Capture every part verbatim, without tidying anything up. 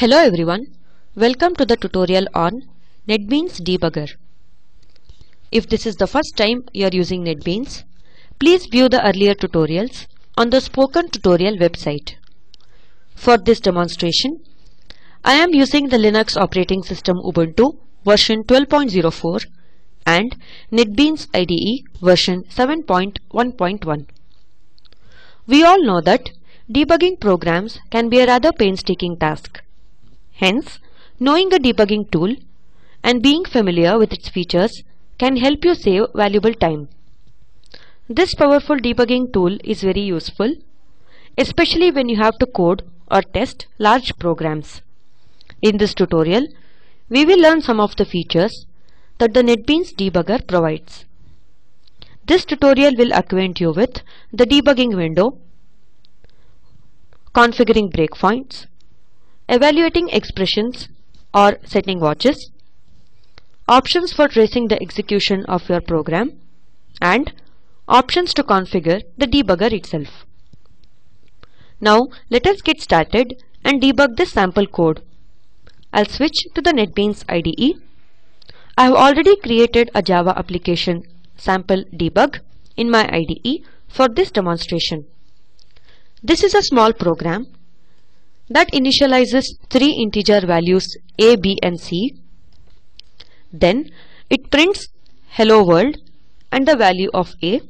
Hello everyone, welcome to the tutorial on NetBeans Debugger. If this is the first time you are using NetBeans, please view the earlier tutorials on the Spoken Tutorial website. For this demonstration, I am using the Linux operating system Ubuntu version twelve point oh four and NetBeans I D E version seven point one point one. We all know that debugging programs can be a rather painstaking task. Hence, knowing a debugging tool and being familiar with its features can help you save valuable time. This powerful debugging tool is very useful, especially when you have to code or test large programs. In this tutorial, we will learn some of the features that the NetBeans Debugger provides. This tutorial will acquaint you with the debugging window, configuring breakpoints, evaluating expressions or setting watches, options for tracing the execution of your program, and options to configure the debugger itself. Now let us get started and debug this sample code. I'll switch to the NetBeans I D E. I have already created a Java application sample debug in my I D E for this demonstration. This is a small program that initializes three integer values a, b and c. Then it prints hello world and the value of a.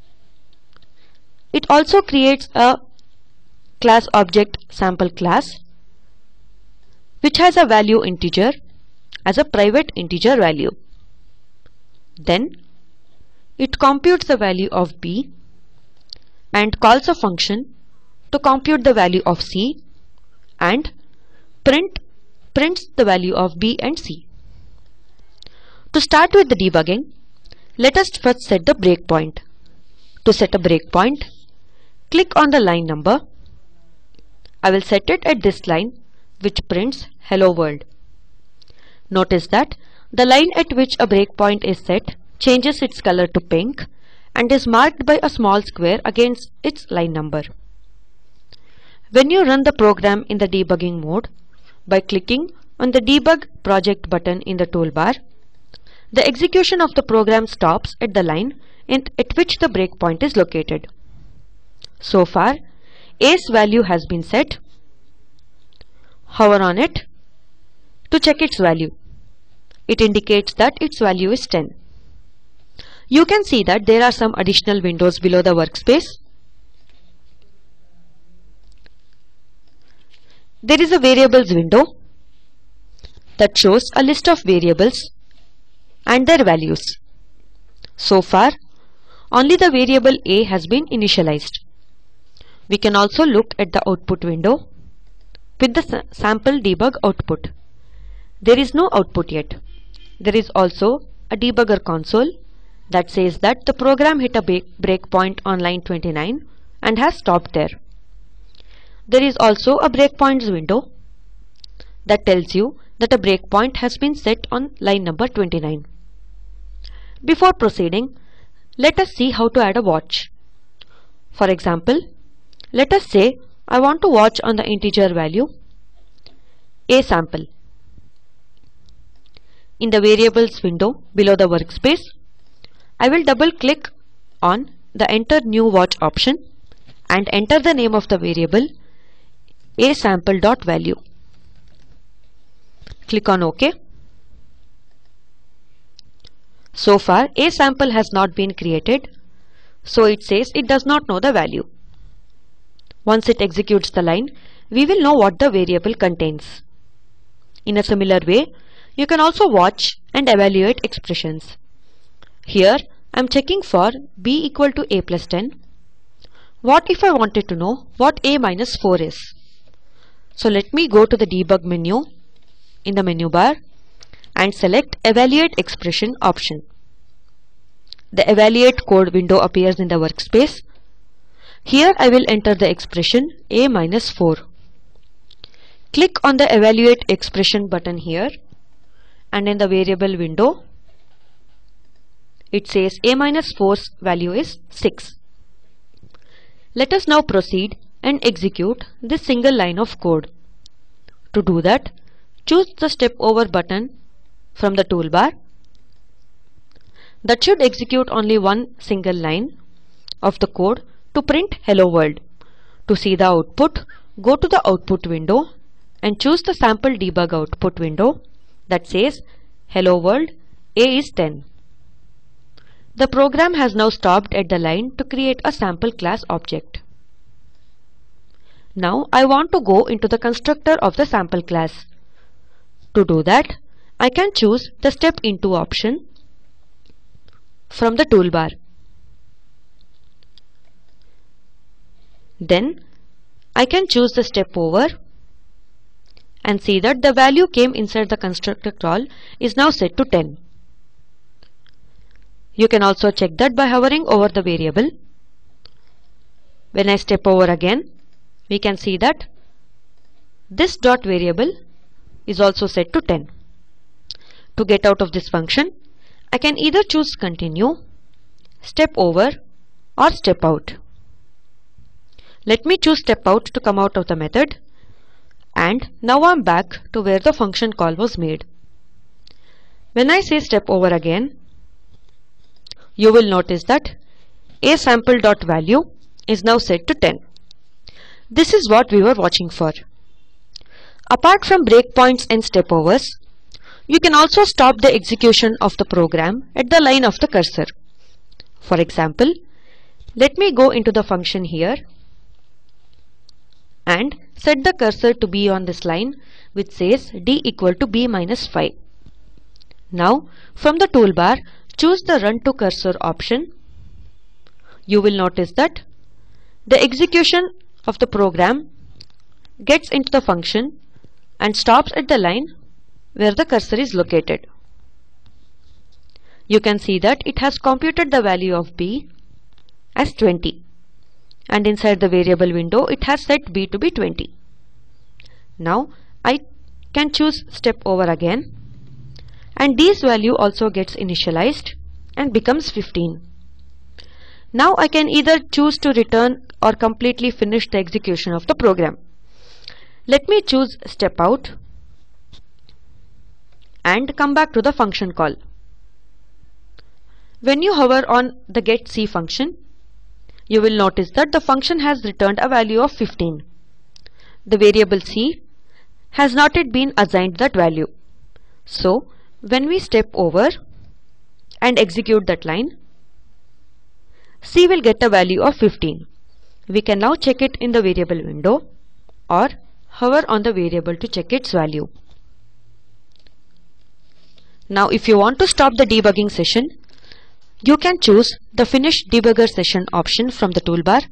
It also creates a class object sample class which has a value integer as a private integer value. Then it computes the value of b and calls a function to compute the value of c, and print prints the value of b and c. To start with the debugging, let us first set the breakpoint. To set a breakpoint, click on the line number. I will set it at this line which prints hello world. Notice that the line at which a breakpoint is set changes its color to pink and is marked by a small square against its line number. When you run the program in the debugging mode, by clicking on the Debug Project button in the toolbar, the execution of the program stops at the line in, at which the breakpoint is located. So far, a's value has been set. Hover on it to check its value. It indicates that its value is ten. You can see that there are some additional windows below the workspace. There is a variables window that shows a list of variables and their values. So far, only the variable a has been initialized. We can also look at the output window with the sample debug output. There is no output yet. There is also a debugger console that says that the program hit a breakpoint on line twenty-nine and has stopped there. There is also a breakpoints window that tells you that a breakpoint has been set on line number twenty-nine. Before proceeding, let us see how to add a watch. For example, let us say I want to watch on the integer value a sample. In the variables window below the workspace, I will double click on the enter new watch option and enter the name of the variable asample.value. Click on OK. So far, asample has not been created, so it says it does not know the value. Once it executes the line, we will know what the variable contains. In a similar way, you can also watch and evaluate expressions. Here, I am checking for b equal to a plus ten. What if I wanted to know what a minus four is? So let me go to the debug menu in the menu bar and select evaluate expression option. The evaluate code window appears in the workspace. Here I will enter the expression a minus four. Click on the evaluate expression button here, and in the variable window it says a minus four's value is six. Let us now proceed and execute this single line of code. To do that, choose the Step Over button from the toolbar. That should execute only one single line of the code to print Hello World. To see the output, go to the output window and choose the sample debug output window that says Hello World, A is ten. The program has now stopped at the line to create a sample class object. Now I want to go into the constructor of the sample class. To do that, I can choose the Step Into option from the toolbar. Then I can choose the Step Over and see that the value came inside the constructor call is now set to ten. You can also check that by hovering over the variable. When I step over again, we can see that this dot variable is also set to ten. To get out of this function, I can either choose Continue, Step Over or Step Out. Let me choose Step Out to come out of the method, and now I am back to where the function call was made. When I say Step Over again, you will notice that aSample.value is now set to ten. This is what we were watching for. Apart from breakpoints and stepovers, you can also stop the execution of the program at the line of the cursor. For example, let me go into the function here and set the cursor to be on this line which says d equal to b minus five. Now from the toolbar, choose the Run to Cursor option. You will notice that the execution of the program gets into the function and stops at the line where the cursor is located. You can see that it has computed the value of b as twenty, and inside the variable window it has set b to be twenty. Now I can choose Step Over again, and d's value also gets initialized and becomes fifteen. Now I can either choose to return or completely finish the execution of the program. Let me choose Step Out and come back to the function call. When you hover on the getC function, you will notice that the function has returned a value of fifteen. The variable c has not yet been assigned that value. So when we step over and execute that line, c will get a value of fifteen. We can now check it in the variable window or hover on the variable to check its value. Now if you want to stop the debugging session, you can choose the Finish Debugger Session option from the toolbar.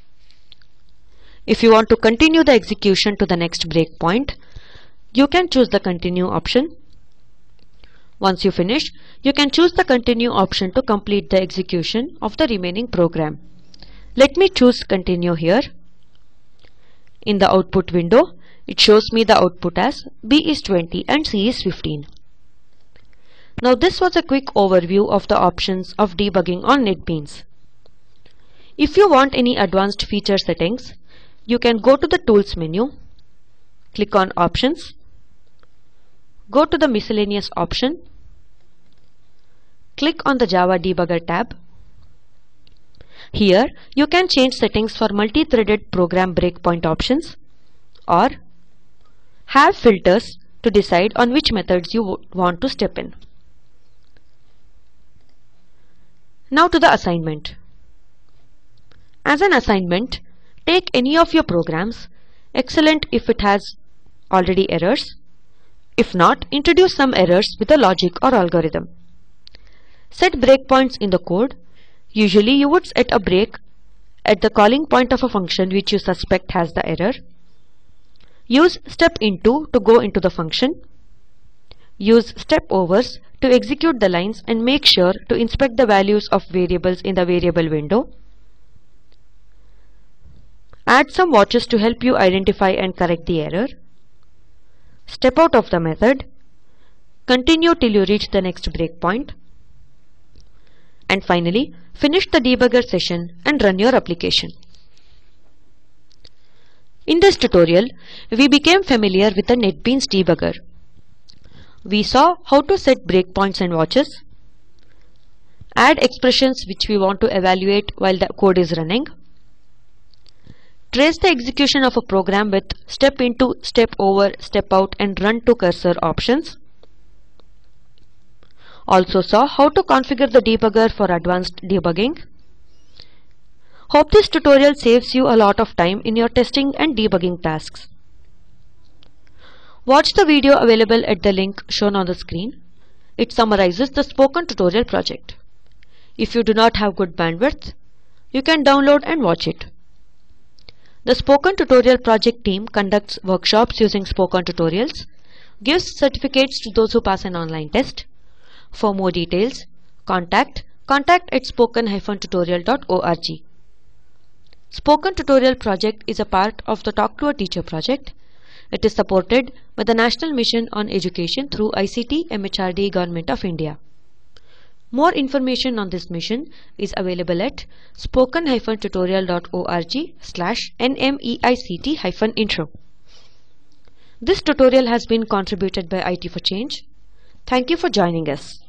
If you want to continue the execution to the next breakpoint, you can choose the Continue option. Once you finish, you can choose the Continue option to complete the execution of the remaining program. Let me choose Continue here. In the output window, it shows me the output as b is twenty and c is fifteen. Now this was a quick overview of the options of debugging on NetBeans. If you want any advanced feature settings, you can go to the Tools menu, click on Options, go to the Miscellaneous option, click on the Java Debugger tab. Here you can change settings for multi-threaded program breakpoint options or have filters to decide on which methods you want to step in. Now to the assignment. As an assignment, take any of your programs, excellent if it has already errors. If not, introduce some errors with a logic or algorithm. Set breakpoints in the code. Usually you would set a break at the calling point of a function which you suspect has the error. Use Step Into to go into the function. Use Step Overs to execute the lines and make sure to inspect the values of variables in the variable window. Add some watches to help you identify and correct the error. Step out of the method. Continue till you reach the next breakpoint. And finally, finish the debugger session and run your application. In this tutorial, we became familiar with the NetBeans debugger. We saw how to set breakpoints and watches, add expressions which we want to evaluate while the code is running, trace the execution of a program with step into, step over, step out and run to cursor options. Also saw how to configure the debugger for advanced debugging. Hope this tutorial saves you a lot of time in your testing and debugging tasks. Watch the video available at the link shown on the screen. It summarizes the spoken tutorial project. If you do not have good bandwidth, you can download and watch it. The Spoken Tutorial project team conducts workshops using spoken tutorials, gives certificates to those who pass an online test. For more details, contact contact at spoken dash tutorial dot org. Spoken Tutorial project is a part of the Talk to a Teacher project. It is supported by the National Mission on Education through I C T M H R D Government of India. More information on this mission is available at spoken dash tutorial dot org slash nmeict hyphen intro. This tutorial has been contributed by I T for Change. Thank you for joining us.